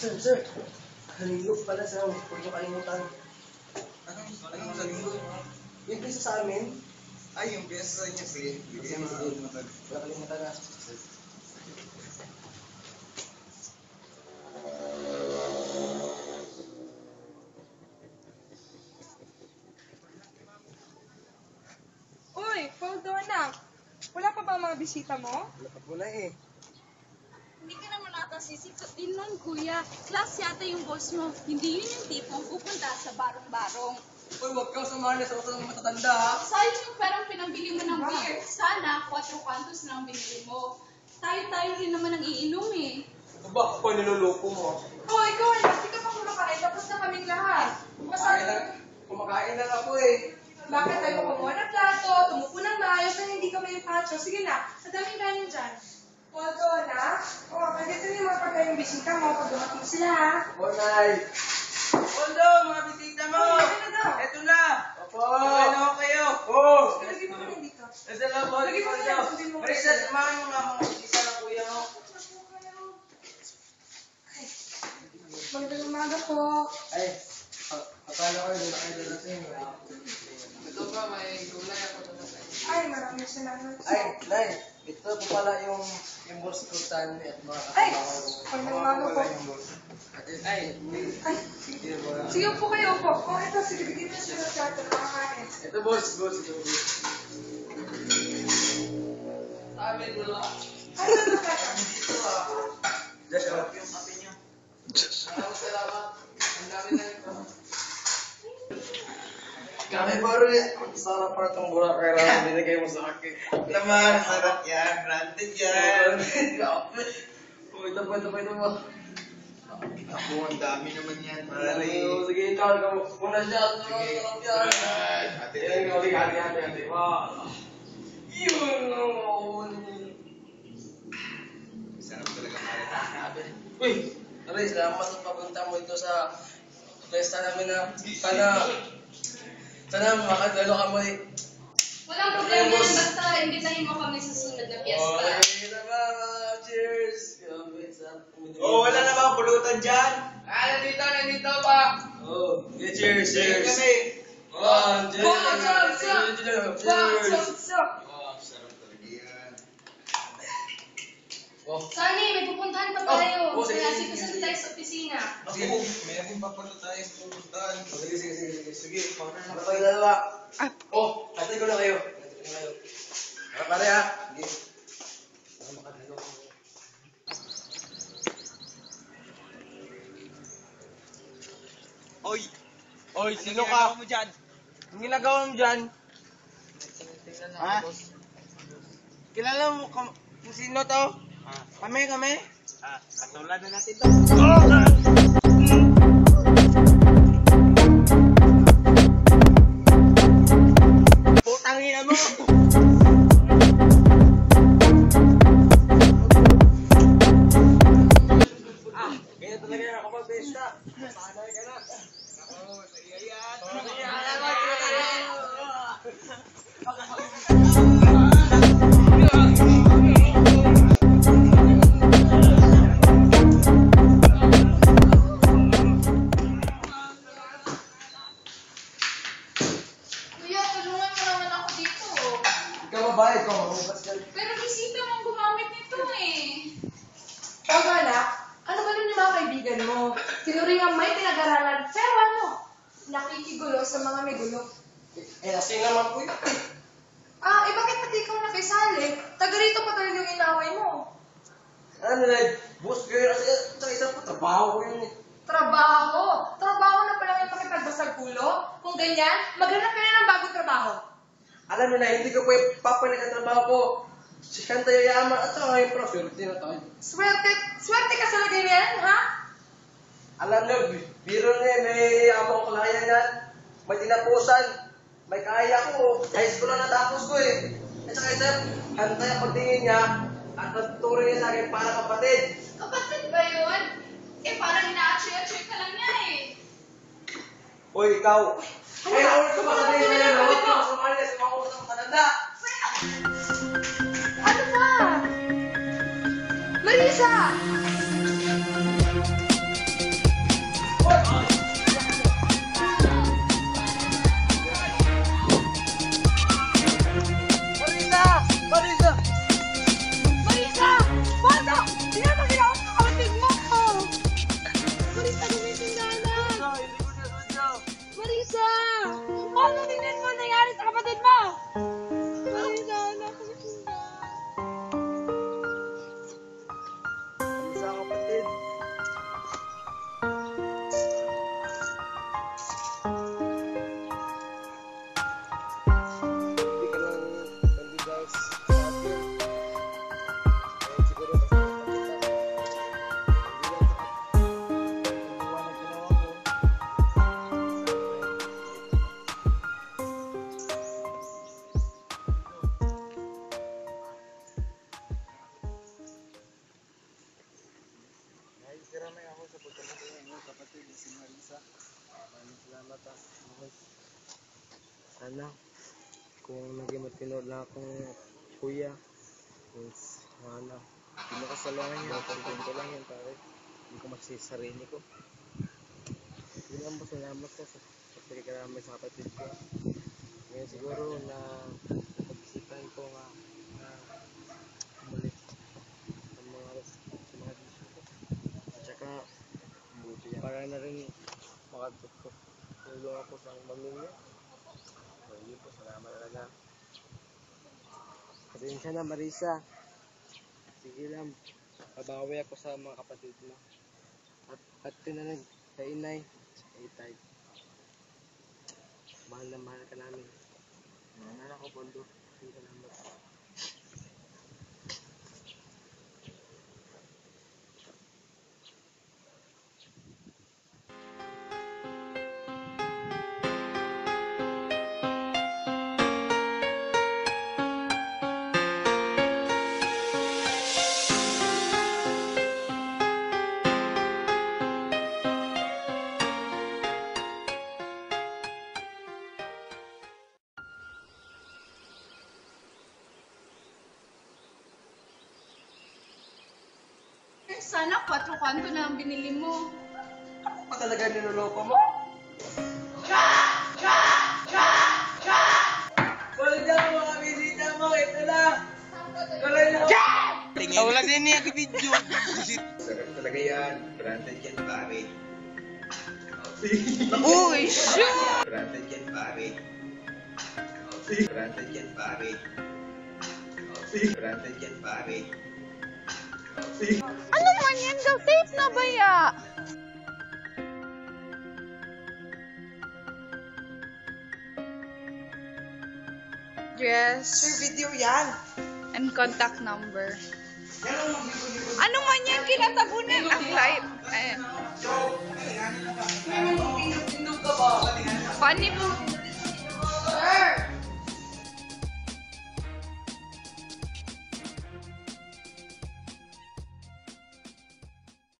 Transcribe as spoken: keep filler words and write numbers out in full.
sir, sir. Halilo pala sir. Huwag niyo kalimutan. Anong, anong sa linggo? Yung pisa sa amin. Ay, yung piyesa sa inyo. Sige, bigay mo sa kalimutan. Wala kalimutan na. Uy, hold on na. Wala pa ba ang mga bisita mo? Wala pa po na eh. Hindi ka naman ata sisikot din nun, kuya. Class yata yung boss mo. Hindi yun yung tipong pupunta sa barong-barong. Uy, huwag kang sumali sa utos ng matatanda ha. Sayang yung perang pinambili mo ng beer. Sana, quattro cantos na ang binili mo. Tayo-tayo rin naman ang iinom eh. Ba, pa niluluko mo. Oh, ikaw anak, hindi ka pa kumakain. Tapos na kaming lahat. Kumakain na, kumakain na ako eh. Bakit tayo kumuha ng plato, tumupo ng maayos na hindi ka may patso? Sige na, madaming kanin dyan. Hold on na. Oh, nandito na yung mga pagkayong bisita mo pag dumating sila ha. Opo, Nay. Poldo, mga bisita mo! Oh, ito na daw. Eto na! Opo. Okay na ako kayo! Oo. Lagi mo kami dito. Asa lang po, Lagi mo Poldo. na, sundin mo. Marisa, samahan mo nga mga bisita ng kuya mo. Magandang umaga po. Ay, a- akala ko hindi na kayo dadating. Ito pa, may gulay ako na sa inyo. Ay, maraming salamat. Ay, Nay, ito po pala yung yung boss ko, Tan, at mga Ay, kasama ko. magandang umaga po. Yung boss. Ay, Ay, sige po. sige po kayo po. Oh, ito, sige, bigyan mo siya ng plato. Nakakain. Ito boss, boss, ito boss. Sabi mo lang. Ay, ano ka? Dito ah. Just Sarap yung kape niyo. Maraming salamat. Ang dami na ito. Kami pare, sarap pa itong Boracay na binigay mo sa akin. Naman, sarap yan. Branded yan. Oh, ito po, ito po, ito po. Ako, ang dami naman yan. Pare. Oh, sige, ikaw, ikaw. Muna siya. Sige. Sarap yan. Ate, Ayan, ikaw, sige, hati, hati, hati. Wow. Yun, oh. sarap talaga pare. Uy, Aray, salamat sa papunta mo ito sa pesta namin na sana sana makagano ka mo eh. Walang problema yan, basta imbitahin mo kami sa sunod na Oh, piyesta. okay naman. ah, Cheers. Grabe, sarap. Oh, wala na ba pulutan dyan? Ah, nandito, nandito pa. Oh, okay, cheers, Cheers cheers. kami. One, two, One, two, two. cheers. Wow, so, so. Oh, sarap talaga yan. Oh, Sunny, may pupuntahan pa tayo. Oh, oh, sige, Kaya sige, sikasan sige. tayo sa opisina. sige. Ako, meron pa pala tayong pulutan. Sige, sige, sige, sige. Sige, paano Ano na pa yung dalawa? Oh, tatay ko na kayo. Tatay ko na kayo. Mga pare ha. Sige. Baka makadalo ko. Oy! Oy, sino ka? Mo dyan? Ang ginagawa mo dyan? Ha? Kilala mo kung sino to? Kami, kami? Ah, patulan na natin to. Putang ina mo! Ah, kaya talaga yan ako mag-besta. Sanay ka na. Ako, sa iya yan. Sa iya Kuya, tulungan mo naman ako dito. Ikaw mabayad ko. Mahugas ka. Pero bisita mong gumamit nito eh. Ikaw anak, ano ba nun yung mga kaibigan mo? Tinuringan may pinag-aralan, pero ano? Nakikigulo sa mga may gulo. Eh, asin naman po yun. Ah, eh bakit pati ikaw nakisali? Taga rito pa talaga yung inaway mo. Ano na, boss girl, kasi ito isang patrabaho ko yun eh. Trabaho! Trabaho na pala yung makipagbasag ulo? Kung ganyan, maghanap ka na ng bagong trabaho. Alam mo na, hindi ko po ipapalit ang trabaho ko. Si Kanta yayaman at saka ngayon pro, swerte na tayo. Swerte, swerte ka sa lagay na yan, ha? Alam nyo, biro niya, may among klaya yan. May tinapusan. May kaya ko. High school na natapos ko eh. At saka isa, hantay ang pagtingin niya at nagtuturing niya sa akin para kapatid. Kapatid ba yun? Eh, parang ina-achoy-achoy ka lang niya eh. Hoy, ikaw. Ano Ay, ba? ulit ko ba sabihin Ano na ba? huwag ka sumali sa mga utang matanda. Ano ba? Marisa! Kiramay ako sa pagkamatay ng kapatid ni si Marisa. Maraming salamat ah. Okay. Sana kung naging matino na akong kuya, is sana hindi mo kasalanan yun. Pagkain ko lang yun pare. Hindi ko masisi sarili ko. Hindi lang po salamat ko sa pagkakiramay sa kapatid ko. Ngayon siguro na pag-isipan ko nga na umalis sa mga sa mga bisyo ko. At saka para na rin makatulong ako sa pamilya. So yun po, salamat talaga. Pasensya na Marisa. Sige lang, babawi ako sa mga kapatid mo. At at tinanig sa inay, sa itay. Mahal na mahal ka namin. Mahal ako, Bondo. Salamat. Sana kwatro kanto na ang binili mo. Ako pa talaga niloloko mo? Wala dyan mga bisita mo, ito lang. Wala na. Ah, wala din niya ka-video. Sarap talaga yan. Branded yan, pare. Uy, shoot! Branded yan, pare. Branded yan, pare. Branded yan, pare. Ano man yan daw? Tape na ba ya? Yes. Sir, video yan. And contact number. Ano man yan? Kinatabunan. Ang light. Ayan. Funny po. Sir!